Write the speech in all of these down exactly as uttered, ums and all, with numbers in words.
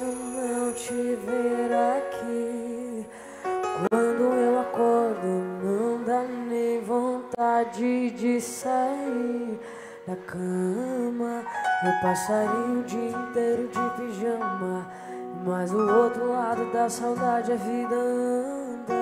não te ver aqui. Quando eu acordo não dá nem vontade de sair da cama. Eu passaria o dia inteiro de pijama, mas o outro lado da saudade a vida anda.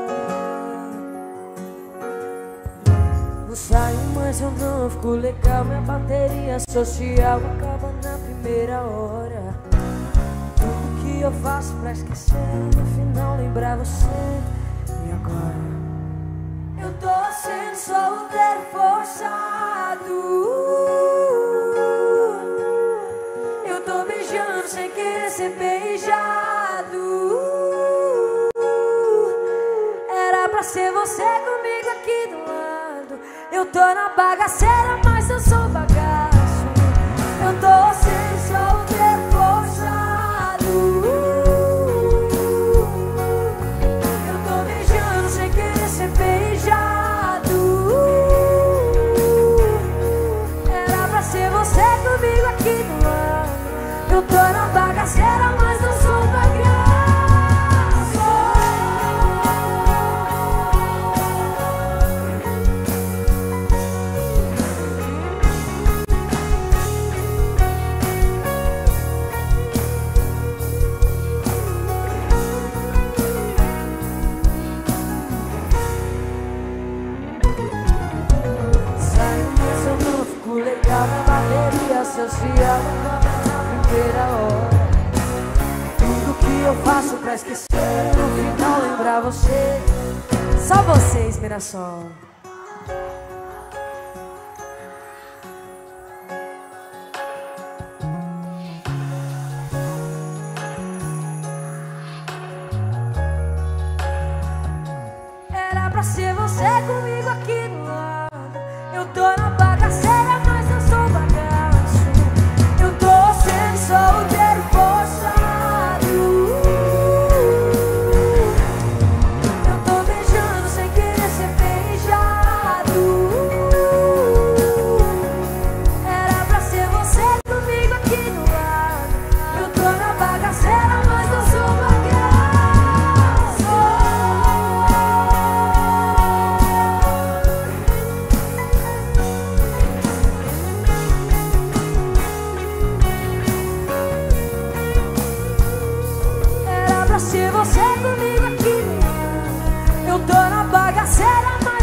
Não saio, mas eu não fico legal. Minha bateria social acaba na primeira hora. Tudo que eu faço pra esquecer, no final lembrar você. E agora? Eu tô sendo solteiro forçado. Eu tô beijando sem querer ser beijado. Era pra ser você comigo aqui do lado. Eu tô na bagaceira, mas eu sou bagaço. Eu tô sendo solteiro forçado. Eu tô beijando sem querer ser beijado. Era pra ser você comigo aqui do lado. Eu tô na bagaceira, mas não sou bagaço. Legal na bateria social na primeira hora. Tudo que eu faço pra esquecer, no final lembrar você. Só vocês, Mirassol. Era pra ser você comigo aqui do lado. Eu tô na bagaceira, mas eu sou bagaço. Eu tô sendo solteiro forçado. Eu tô beijando sem querer ser beijado. Era pra ser você comigo aqui do lado. Eu tô na bagaceira, mas eu sou bagaço. Se você comigo aqui, eu tô na bagaceira.